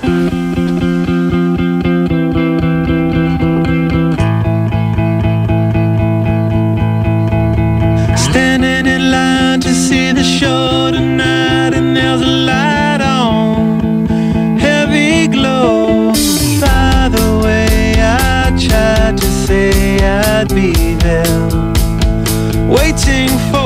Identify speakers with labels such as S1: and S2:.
S1: Standing in line to see the show tonight, and there's a light on, heavy glow. By the way, I tried to say I'd be there, waiting for